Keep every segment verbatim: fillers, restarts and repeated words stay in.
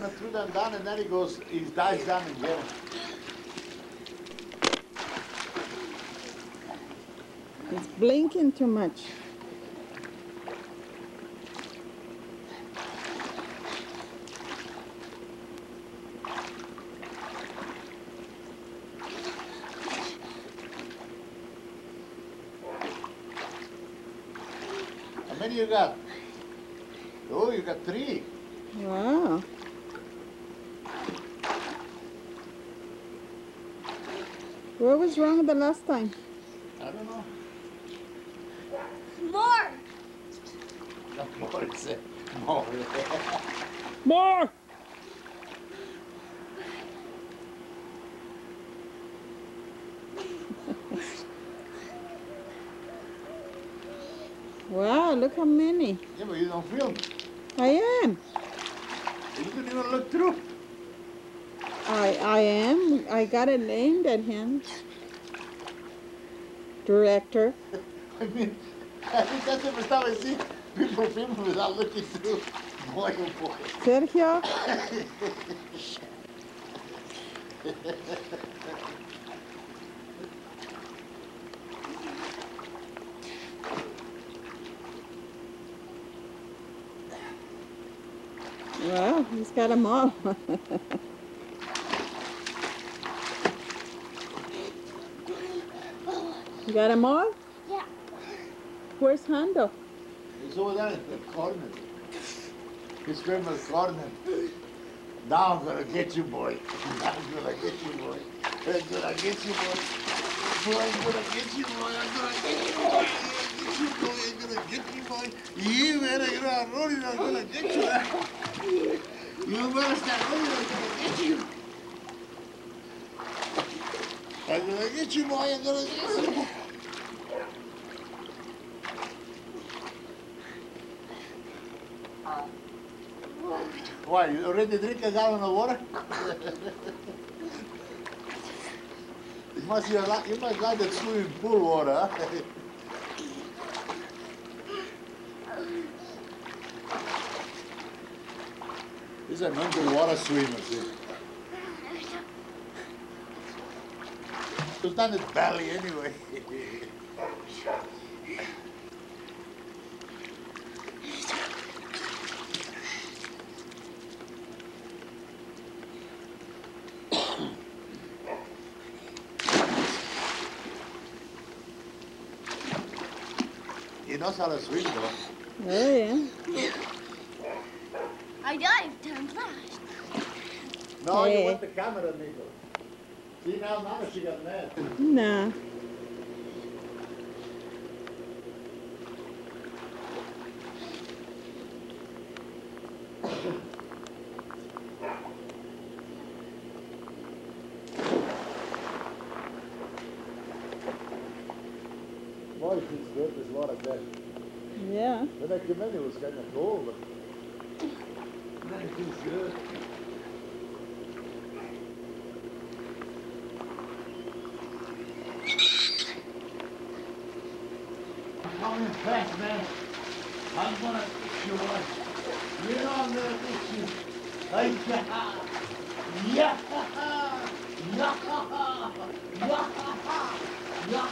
gonna throw them down, and then he goes, he dives down and get them. It's blinking too much. How many you got? Oh, you got three. Wow. What was wrong the last time? I don't know. More! No, more, it's uh, more. More! Wow, look how many. Yeah, but you don't film. I am. You didn't even look through. I I am. I got it aimed at him. Director. I mean, I think that's the first time I see people filming without looking through. Boy, oh boy. Sergio. Well, he's got them all. You got them all? Yeah. Where's Hondo? He's over there in the corner. He's screaming at the corner. Now I'm gonna get you, boy. Now I'm gonna get you, boy. I'm gonna get you, boy. Boy, I'm gonna get you, boy. I'm gonna get you, boy. I'm gonna get you, boy. You better get out rolling. I'm gonna get you. You better start rolling. I'm gonna get you. I'm gonna get you, boy. I'm gonna get you. Why, you already drink a gallon of water? you must you like you must like the swimming pool water, huh? He's an underwater swimmer, see. He's done his belly anyway. He knows how to swim, though. Oh, yeah. I dived time flash. No, Hey. you want the camera, Nico. See, now, now she got mad. Nah. Boy, it feels good. There's a lot of that. Yeah. When I came in, it was kind of cold, but then it feels good. I'm coming fast, man. I'm gonna fix you one. You know I'm gonna fix you. Hey, yeah. Yeah. Yeah. Yeah. Yeah.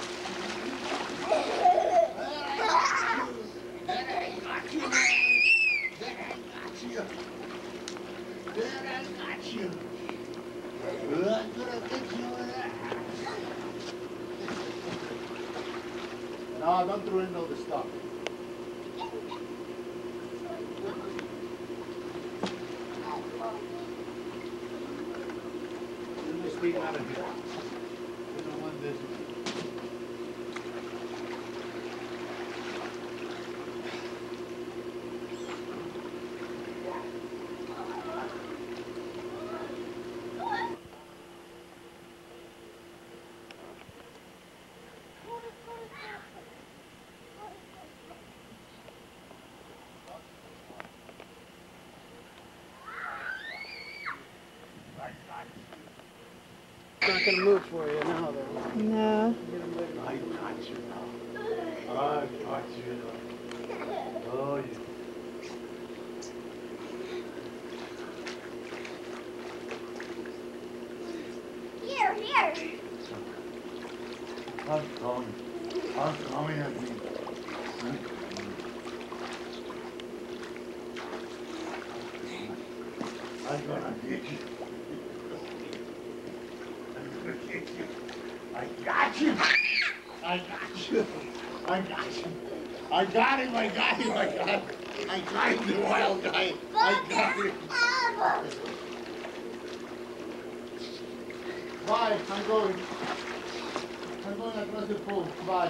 No, don't throw in all the stuff. Let me speak out of here. We don't want this. It's not going to move for you now, though. No. I got you now. I got you now. Oh, yeah. I'm coming. I'm coming at me. I'm gonna get you. I'm gonna get you. I got you. I got you. I got you. I got him. I got him. I got him. I got him, the wild guy. I got him. Bye. I'm going. I'm going across the pool. Bye.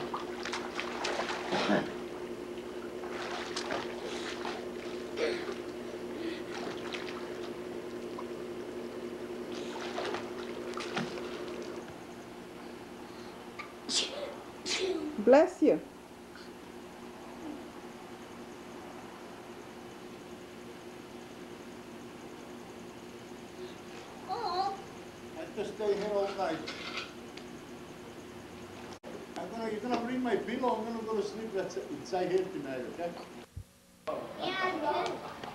Bless you. Oh. I have to stay here all night. I'm gonna, you're gonna bring my pillow. I'm gonna go to sleep that's inside here tonight, okay? Yeah, good.